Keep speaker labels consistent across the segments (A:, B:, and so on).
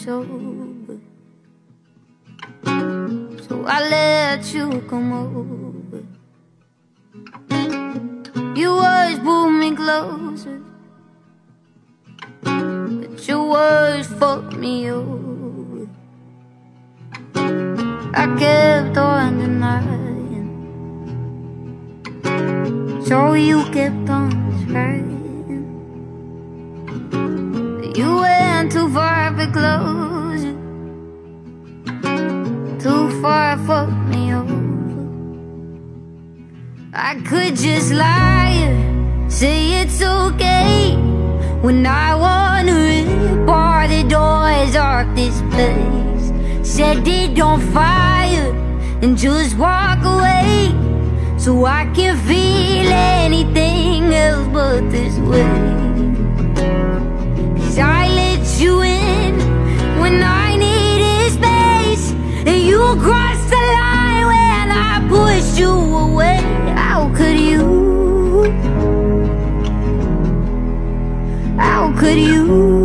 A: sober, so I let you come over. Your words pull me closer, but your words fucked me over. I kept on denying, so you kept on trying. You went too far for closure, too far, fucked me over. I could just lie, say it's okay, when I wanna rip all the doors off this place. Set it on fire and just walk away, so I can feel anything else but this way. 'Cause I let you in when I needed space, and you crossed the line when I pushed you away. How could you? How could you?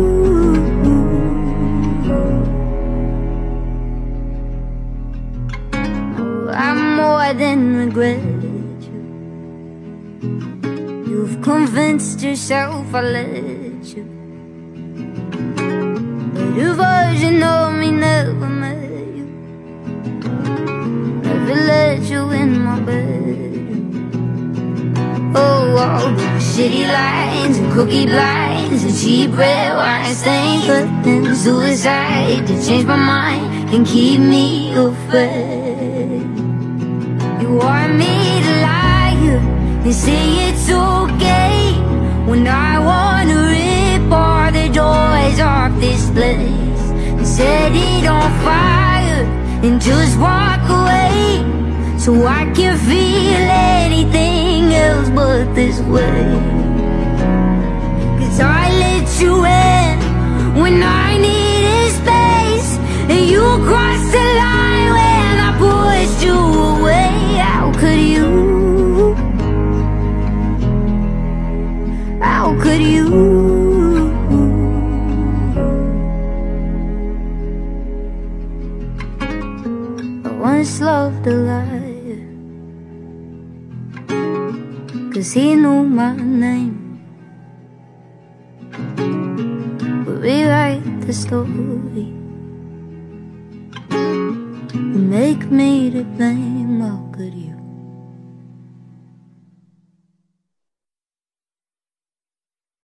A: Oh, I more than regret you. You've convinced yourself I let you, but a version of me never met you, never let you in my bed. Oh, all the shitty lines and cookie blinds and cheap red wine stained curtains, suicide to change my mind and keep me afraid. You want me to lie and say it's okay, when I wanna rip all the doors off this place and set it on fire and just walk away, so I can feel anything else but this way. 'Cause I let you in when I needed space, and you crossed the line when I pushed you away. How could you? How could you? I once loved a liar, 'cause he knew my name. But rewrite the story and make me to blame. How could you?